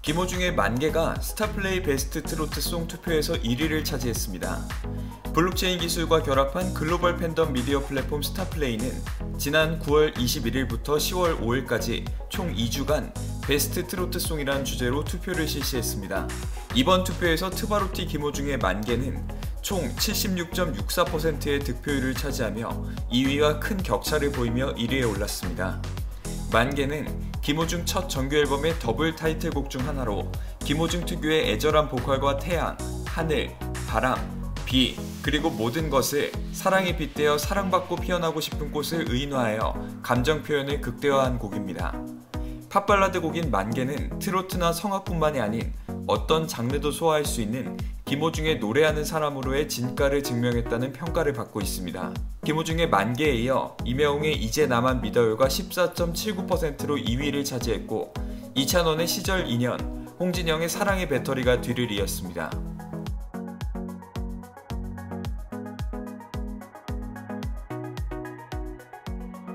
김호중의 만개가 스타플레이 베스트 트로트송 투표에서 1위를 차지했습니다. 블록체인 기술과 결합한 글로벌 팬덤 미디어 플랫폼 스타플레이는 지난 9월 21일부터 10월 5일까지 총 2주간 베스트 트로트송이란 주제로 투표를 실시했습니다. 이번 투표에서 트바로티 김호중의 만개는 총 76.64%의 득표율을 차지하며 2위와 큰 격차를 보이며 1위에 올랐습니다. 만개는 김호중 첫 정규 앨범의 더블 타이틀곡 중 하나로 김호중 특유의 애절한 보컬과 태양, 하늘, 바람, 비, 그리고 모든 것을 사랑에 빗대어 사랑받고 피어나고 싶은 꽃을 의인화하여 감정 표현을 극대화한 곡입니다. 팝발라드 곡인 만개는 트로트나 성악뿐만이 아닌 어떤 장르도 소화할 수 있는 김호중의 노래하는 사람으로의 진가를 증명했다는 평가를 받고 있습니다. 김호중의 만개에 이어 임영웅의 이제 나만 믿어요가 14.79%로 2위를 차지했고 이찬원의 시절 인연, 홍진영의 사랑의 배터리가 뒤를 이었습니다.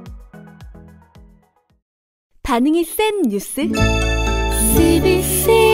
반응이 센 뉴스 CBC